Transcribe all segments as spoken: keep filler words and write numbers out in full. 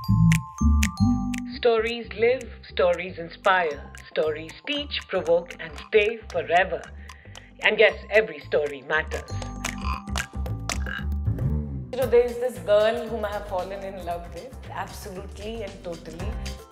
Stories live, stories inspire, stories teach, provoke, and stay forever. And yes, every story matters. You know, there is this girl whom I have fallen in love with, absolutely and totally.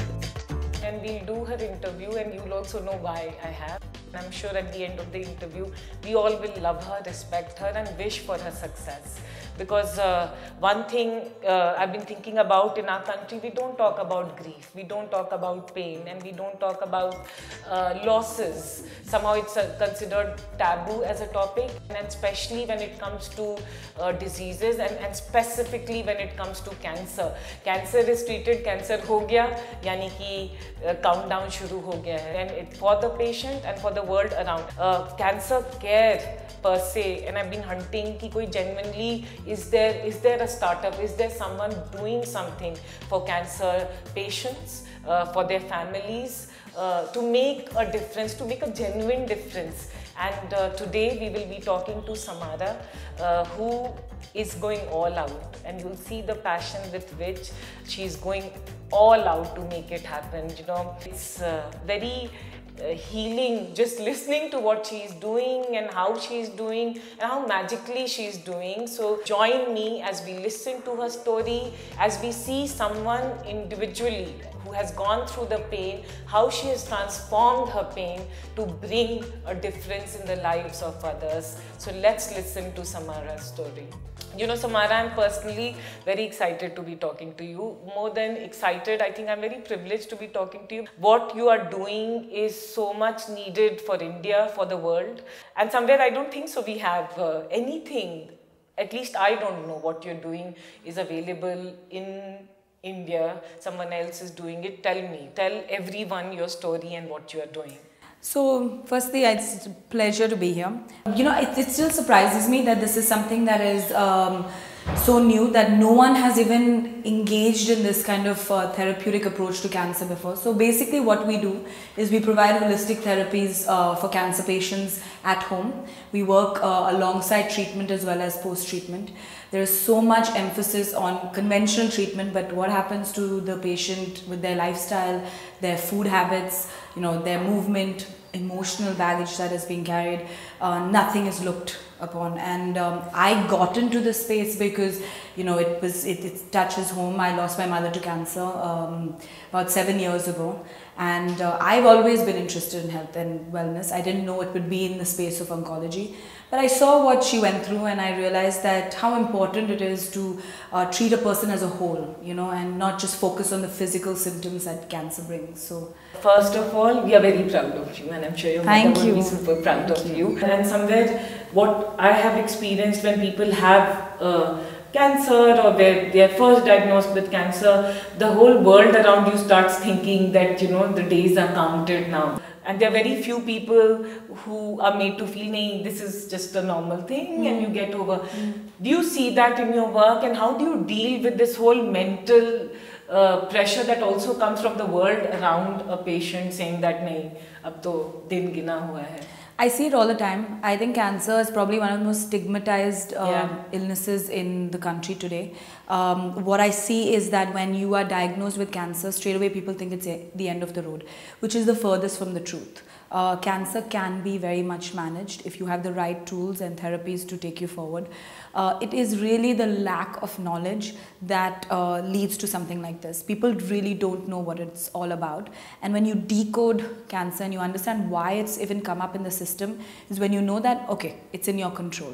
And we'll do her interview, and you'll also know why I have. I'm sure at the end of the interview, we all will love her, respect her, and wish for her success. Because uh, one thing uh, I've been thinking about in our country, we don't talk about grief, we don't talk about pain, and we don't talk about uh, losses. Somehow it's uh, considered taboo as a topic, and especially when it comes to uh, diseases, and, and specifically when it comes to cancer. Cancer is treated, cancer ho gaya, yani ki uh, countdown shuru ho gaya hai. And it, for the patient and for the world around. Uh, cancer care per se, and I've been hunting ki koi genuinely, is there is there a startup, is there someone doing something for cancer patients, uh, for their families, uh, to make a difference, to make a genuine difference. And uh, today we will be talking to Samara, uh, who is going all out, and you'll see the passion with which she's going all out to make it happen. You know, it's uh, very Uh, healing just listening to what she's doing and how she's doing and how magically she's doing. So join me as we listen to her story, as we see someone individually who has gone through the pain, how she has transformed her pain to bring a difference in the lives of others. So let's listen to Samara's story. You know, Samara, I'm personally very excited to be talking to you. More than excited, I think I'm very privileged to be talking to you. What you are doing is so much needed for India, for the world. And somewhere I don't think so we have uh, anything, at least I don't know what you're doing is available in India. Someone else is doing it. Tell me, tell everyone your story and what you are doing. So, firstly, it's a pleasure to be here. You know, it, it still surprises me that this is something that is um, so new, that no one has even engaged in this kind of uh, therapeutic approach to cancer before. So basically what we do is we provide holistic therapies uh, for cancer patients at home. We work uh, alongside treatment as well as post-treatment. There is so much emphasis on conventional treatment, but what happens to the patient with their lifestyle, their food habits, you know, their movement, emotional baggage that is being carried, uh, nothing is looked upon. And um, I got into this space because, you know, it was it, it touches home. I lost my mother to cancer um, about seven years ago, and uh, I've always been interested in health and wellness. I didn't know it would be in the space of oncology, but I saw what she went through, and I realized that how important it is to uh, treat a person as a whole, you know, and not just focus on the physical symptoms that cancer brings. So, first of all, we are very proud of you, and I'm sure your mother would be super proud of you. And somewhere, what I have experienced when people have uh, cancer, or they they are first diagnosed with cancer, the whole world around you starts thinking that, you know, the days are counted now. And there are very few people who are made to feel, nahin, this is just a normal thing, mm. and you get over. Mm. Do you see that in your work, and how do you deal with this whole mental uh, pressure that also comes from the world around a patient saying that, nahin, ab to din gina hua hai? I see it all the time. I think cancer is probably one of the most stigmatized uh, yeah. illnesses in the country today. Um, what I see is that when you are diagnosed with cancer, straight away people think it's the end of the road, which is the furthest from the truth. Uh, cancer can be very much managed if you have the right tools and therapies to take you forward. Uh, it is really the lack of knowledge that uh, leads to something like this. People really don't know what it's all about. And when you decode cancer and you understand why it's even come up in the system, is when you know that, okay, it's in your control.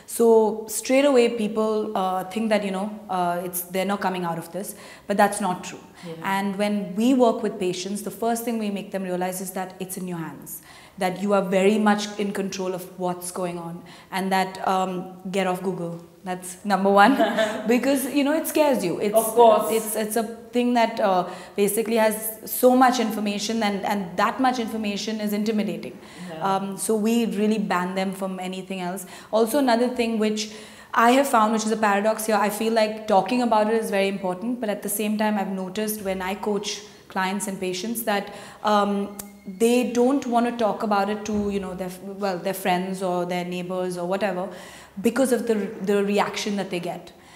So straight away people uh, think that, you know, uh, it's they're not coming out of this, but that's not true. Yeah. And when we work with patients, the first thing we make them realize is that it's in your hands, that you are very much in control of what's going on, and that um, get off Google. That's number one, because, you know, it scares you. It's, of course. It's, it's a thing that uh, basically has so much information, and, and that much information is intimidating. Yeah. Um, so we really ban them from anything else. Also, another thing which I have found, which is a paradox here, I feel like talking about it is very important, but at the same time I've noticed when I coach clients and patients that um, they don't want to talk about it to, you know, their, well, their friends or their neighbors or whatever, because of the, the reaction that they get.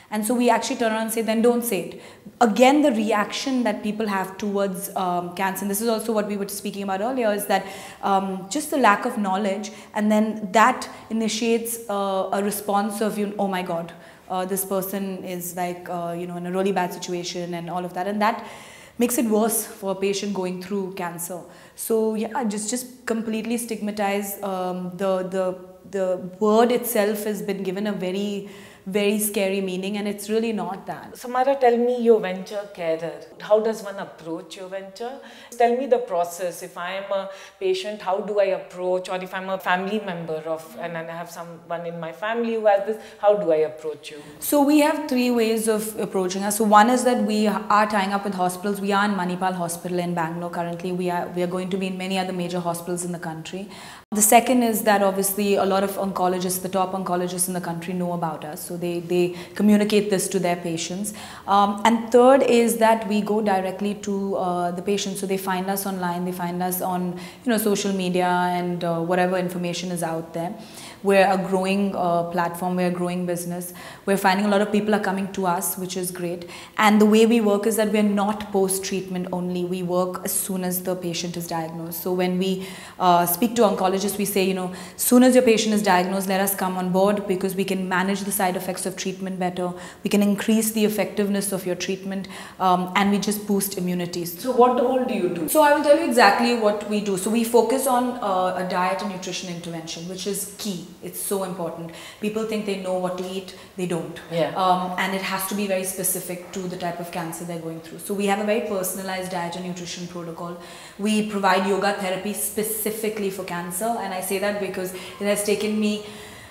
And so we actually turn around and say, then don't say it. Again, the reaction that people have towards um, cancer, and this is also what we were speaking about earlier, is that um, just the lack of knowledge, and then that initiates uh, a response of, you know, oh my God, uh, this person is like, uh, you know, in a really bad situation and all of that. And that makes it worse for a patient going through cancer. So yeah, just, just completely stigmatize um, the, the, the word itself has been given a very, very scary meaning, and it's really not that. Samara, tell me your venture carer. How does one approach your venture? Tell me the process. If I am a patient, how do I approach? Or if I'm a family member of, and I have someone in my family who has this, how do I approach you? So we have three ways of approaching us. So one is that we are tying up with hospitals. We are in Manipal Hospital in Bangalore currently. We are, we are going to be in many other major hospitals in the country. The second is that obviously a lot of oncologists, the top oncologists in the country know about us. So they, they communicate this to their patients. Um, and third is that we go directly to uh, the patients. So they find us online, they find us on, you know, social media and uh, whatever information is out there. We're a growing uh, platform, we're a growing business. We're finding a lot of people are coming to us, which is great. And the way we work is that we're not post-treatment only. We work as soon as the patient is diagnosed. So when we uh, speak to oncologists, we say, you know, as soon as your patient is diagnosed, let us come on board, because we can manage the side effects of treatment better. We can increase the effectiveness of your treatment, um, and we just boost immunity. So what all do you do? So I will tell you exactly what we do. So we focus on uh, a diet and nutrition intervention, which is key. It's so important. People think they know what to eat, they don't. Yeah. Um, and it has to be very specific to the type of cancer they're going through. So we have a very personalized diet and nutrition protocol. We provide yoga therapy specifically for cancer, and I say that because it has taken me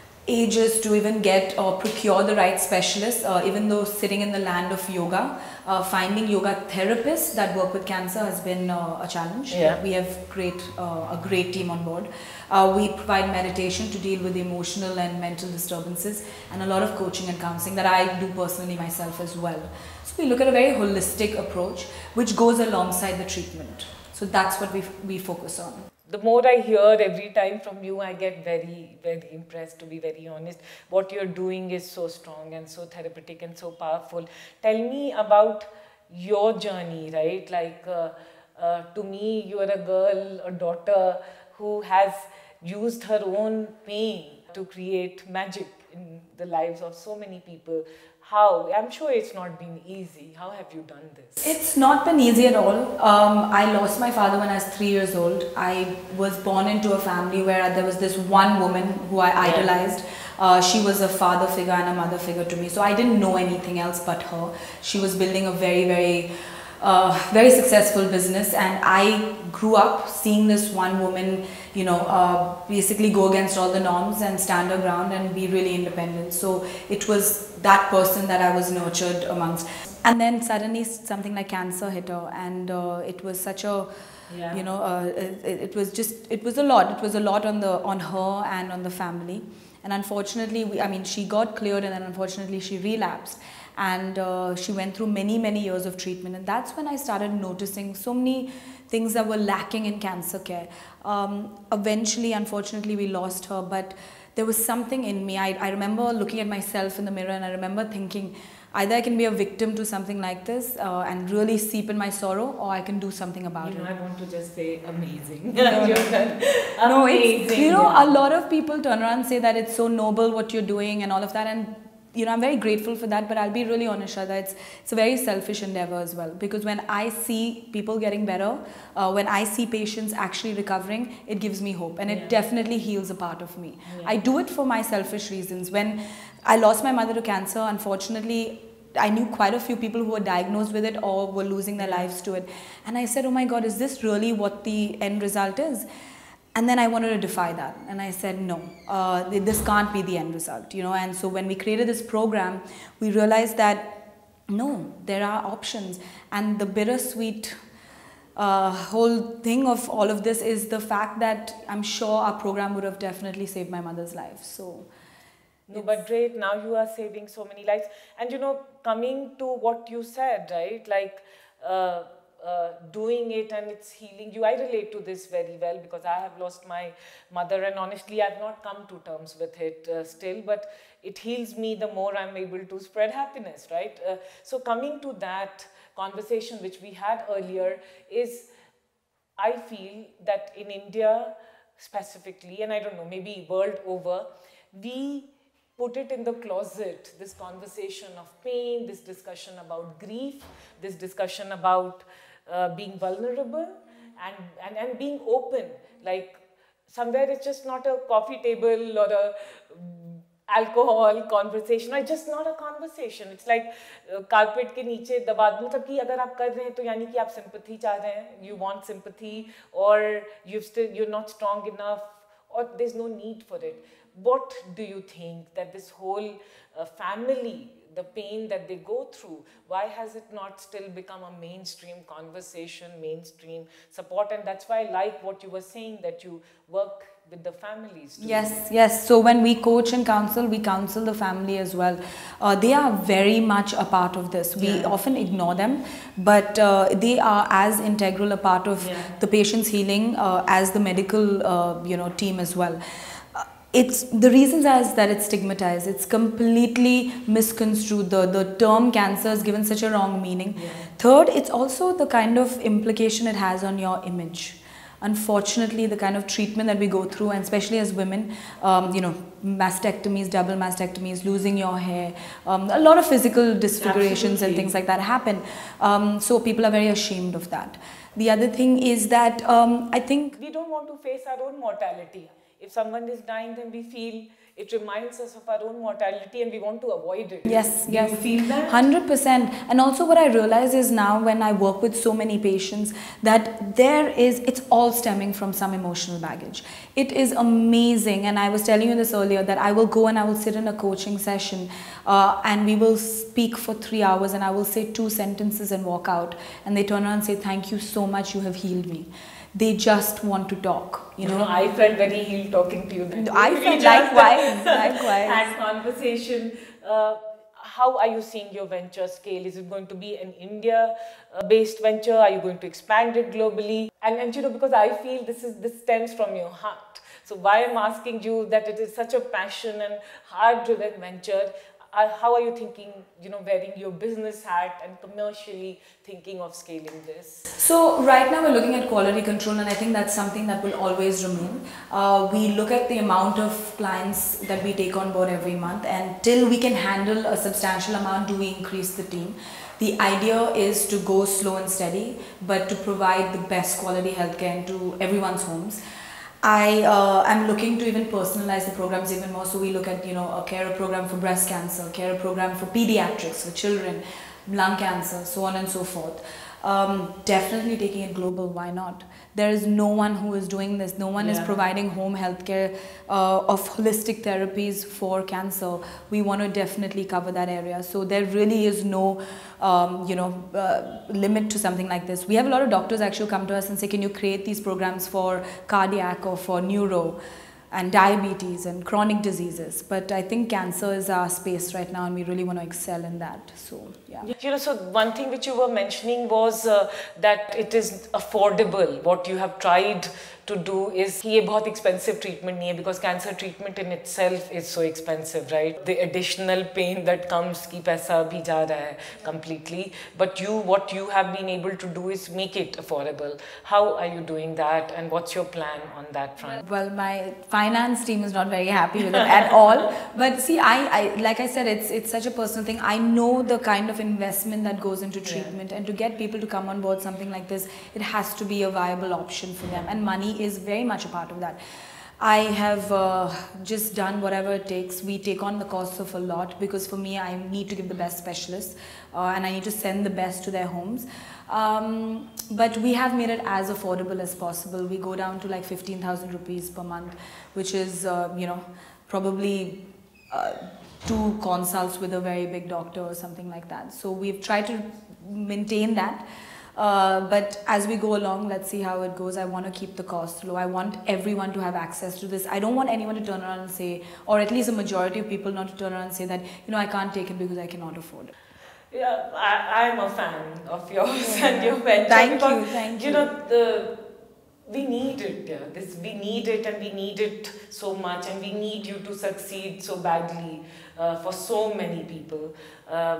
ages to even get or procure the right specialists, uh, even though sitting in the land of yoga, uh, finding yoga therapists that work with cancer has been uh, a challenge. Yeah. We have great, uh, a great team on board. Uh, we provide meditation to deal with the emotional and mental disturbances, and a lot of coaching and counseling that I do personally myself as well. So we look at a very holistic approach which goes alongside the treatment. So that's what we, we focus on. The more I hear every time from you, I get very, very impressed, to be very honest. What you're doing is so strong and so therapeutic and so powerful. Tell me about your journey, right? Like, uh, uh, to me, you're a girl, a daughter who has used her own pain to create magic in the lives of so many people. How? I'm sure it's not been easy. How have you done this? It's not been easy at all. Um, I lost my father when I was three years old. I was born into a family where there was this one woman who I Yeah. idolized. Uh, she was a father figure and a mother figure to me. So I didn't know anything else but her. She was building a very, very, uh, very successful business, and I grew up seeing this one woman, you know, uh, basically go against all the norms and stand her ground and be really independent. So it was that person that I was nurtured amongst. And then suddenly something like cancer hit her, and uh, it was such a, yeah. you know, uh, it, it was just, it was a lot. It was a lot on the on her and on the family. And unfortunately, we, I mean, she got cleared, and then unfortunately she relapsed. And uh, she went through many, many years of treatment. And that's when I started noticing so many things that were lacking in cancer care. Um, eventually, unfortunately, we lost her, but there was something in me. I, I remember looking at myself in the mirror, and I remember thinking, either I can be a victim to something like this uh, and really seep in my sorrow, or I can do something about you know, it. I want to just say amazing. No, You've done no, amazing. it's, you know, a lot of people turn around and say that it's so noble what you're doing and all of that. And you know, I'm very grateful for that, but I'll be really honest, Shradha, it's, it's a very selfish endeavor as well. Because when I see people getting better, uh, when I see patients actually recovering, it gives me hope, and it yeah. definitely heals a part of me. Yeah. I do it for my selfish reasons. When I lost my mother to cancer, unfortunately, I knew quite a few people who were diagnosed with it or were losing their lives to it. And I said, oh my God, is this really what the end result is? And then I wanted to defy that, and I said, no, uh, this can't be the end result, you know. And so when we created this program, we realized that, no, there are options. And the bittersweet uh, whole thing of all of this is the fact that I'm sure our program would have definitely saved my mother's life. So, no, but great, now you are saving so many lives. And you know, coming to what you said, right, like, uh, uh, doing it and it's healing you. I relate to this very well because I have lost my mother and honestly I've not come to terms with it uh, still, but it heals me the more I'm able to spread happiness, right? Uh, so coming to that conversation which we had earlier is, I feel that in India specifically, and I don't know, maybe world over, we put it in the closet, this conversation of pain, this discussion about grief, this discussion about uh, being vulnerable and, and, and being open. Like somewhere it's just not a coffee table or a alcohol conversation, or just not a conversation. It's like uh, carpet के नीचे दबा, मतलब कि अगर आप कर रहे हैं तो यानी कि आप sympathy चाह रहे हैं, you want sympathy, or you've still, you're not strong enough, or there's no need for it. What do you think that this whole uh, family, the pain that they go through, why has it not still become a mainstream conversation, mainstream support? And that's why I like what you were saying, that you work with the families too. Yes, yes. So when we coach and counsel, we counsel the family as well. Uh, they are very much a part of this. We yeah. often ignore them, but uh, they are as integral a part of yeah. the patient's healing uh, as the medical uh, you know, team as well. It's the reasons as that it's stigmatized. It's completely misconstrued. The, the term cancer is given such a wrong meaning. Yeah. Third, it's also the kind of implication it has on your image. Unfortunately, the kind of treatment that we go through, and especially as women, um, you know, mastectomies, double mastectomies, losing your hair, um, a lot of physical disfigurations Absolutely. And things like that happen. Um, so people are very ashamed of that. The other thing is that um, I think we don't want to face our own mortality. If someone is dying, then we feel it reminds us of our own mortality and we want to avoid it. Yes, Do yes. you feel that? one hundred percent. And also what I realize is now when I work with so many patients that there is, it's all stemming from some emotional baggage. It is amazing. And I was telling you this earlier that I will go and I will sit in a coaching session uh, and we will speak for three hours and I will say two sentences and walk out. And they turn around and say, thank you so much, you have healed me. They just want to talk, you know. I felt very healed talking to you. Then. I felt likewise, likewise. And conversation. Uh, how are you seeing your venture scale? Is it going to be an India-based venture? Are you going to expand it globally? And, and you know, because I feel this is this stems from your heart. So why I'm asking you that it is such a passion and heart-driven venture. Uh, how are you thinking, you know, wearing your business hat and commercially thinking of scaling this? So right now we're looking at quality control, and I think that's something that will always remain. Uh, we look at the amount of clients that we take on board every month, and till we can handle a substantial amount, do we increase the team. The idea is to go slow and steady, but to provide the best quality healthcare into everyone's homes. I uh, am looking to even personalize the programs even more. So we look at, you know, a care program for breast cancer, care program for pediatrics, for children, lung cancer, so on and so forth. Um, definitely taking it global, why not? There is no one who is doing this. No one yeah. is providing home healthcare uh, of holistic therapies for cancer. We want to definitely cover that area. So there really is no, um, you know, uh, limit to something like this. We have a lot of doctors actually come to us and say, can you create these programs for cardiac or for neuro and diabetes and chronic diseases? But I think cancer is our space right now and we really want to excel in that. So, yeah. You know, so one thing which you were mentioning was uh, that it is affordable. What you have tried to do is, ये बहुत expensive treatment नहीं है, because cancer treatment in itself is so expensive, right? The additional pain that comes, कि पैसा भी जा रहा है completely. But you, what you have been able to do is make it affordable. How are you doing that, and what's your plan on that front? Well, my finance team is not very happy with it at all. But see, I, I, like I said, it's it's such a personal thing. I know the kind of investment that goes into treatment, yeah. and to get people to come on board something like this, it has to be a viable option for them, and money is very much a part of that. I have uh, just done whatever it takes. We take on the costs of a lot, because for me, I need to give the best specialists uh, and I need to send the best to their homes. Um, but we have made it as affordable as possible. We go down to like fifteen thousand rupees per month, which is, uh, you know, probably uh, two consults with a very big doctor or something like that. So we've tried to maintain that. Uh, but as we go along, let's see how it goes. I want to keep the cost low. I want everyone to have access to this. I don't want anyone to turn around and say, or at least a majority of people not to turn around and say that, you know, I can't take it because I cannot afford it. Yeah, I, I'm a fan of yours yeah. and your venture. Thank because, you, thank you. You know, the, we need it, yeah. This, we need it and we need it so much, and we need you to succeed so badly uh, for so many people. Uh,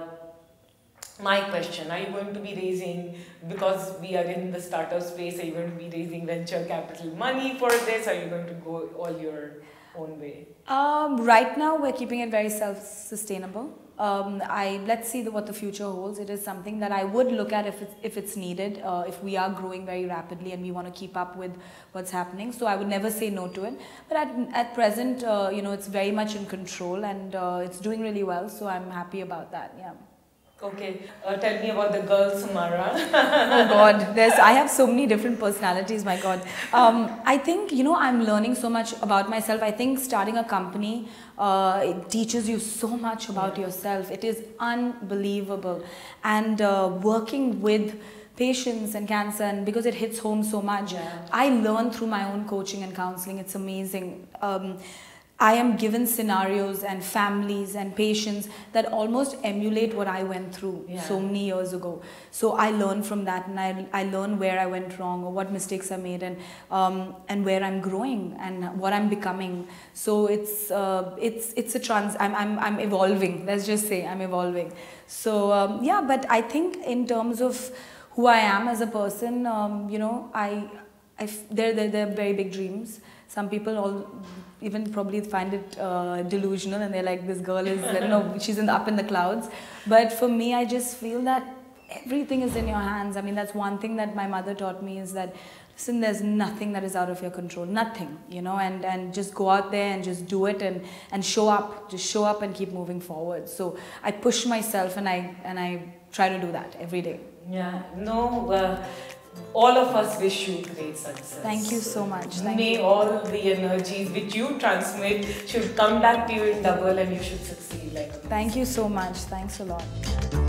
my question, are you going to be raising, because we are in the startup space, are you going to be raising venture capital money for this? Are you going to go all your own way? Um, right now, we're keeping it very self-sustainable. Um, I let's see the, what the future holds. It is something that I would look at if it's, if it's needed, uh, if we are growing very rapidly and we want to keep up with what's happening. So I would never say no to it. But at, at present, uh, you know, it's very much in control, and uh, it's doing really well. So I'm happy about that. Yeah. Okay, uh, tell me about the girl Samara. Oh God, there's, I have so many different personalities, my God. Um, I think, you know, I'm learning so much about myself. I think starting a company, uh, it teaches you so much about yeah. yourself. It is unbelievable. And uh, working with patients and cancer, and because it hits home so much, yeah. I learn through my own coaching and counseling. It's amazing. Um, I am given scenarios and families and patients that almost emulate what I went through yeah. so many years ago. So I learn from that, and I, I learn where I went wrong or what mistakes I made, and um, and where I'm growing and what I'm becoming. So it's uh, it's it's a trans. I'm I'm I'm evolving. Let's just say I'm evolving. So um, yeah, but I think in terms of who I am as a person, um, you know, I I they're they're, they're very big dreams. Some people all even probably find it uh, delusional, and they're like, this girl is, I don't know, she's in the, up in the clouds. But for me, I just feel that everything is in your hands. I mean, that's one thing that my mother taught me, is that, listen, there's nothing that is out of your control, nothing, you know, and, and just go out there and just do it, and, and show up, just show up and keep moving forward. So I push myself, and I, and I try to do that every day. Yeah, no, uh, all of us wish you great success. Thank you so much. Thank May you. all the energies which you transmit should come back to you in double, and you should succeed like a Thank you so much. Thanks a lot.